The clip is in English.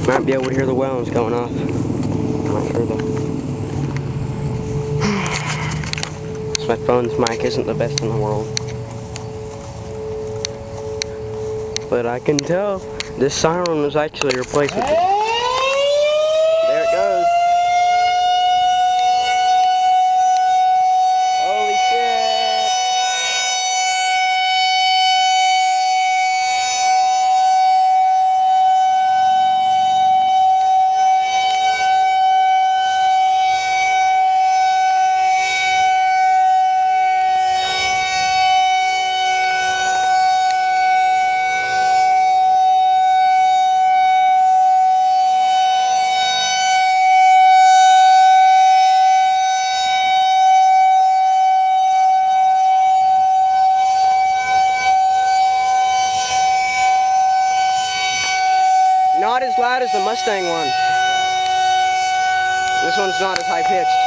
Might be able to hear the whalers going off. I'm not sure though. My phone's mic isn't the best in the world. But I can tell this siren was actually replaced with it. There it goes. Holy shit! Not as loud as the Mustang one. This one's not as high pitched.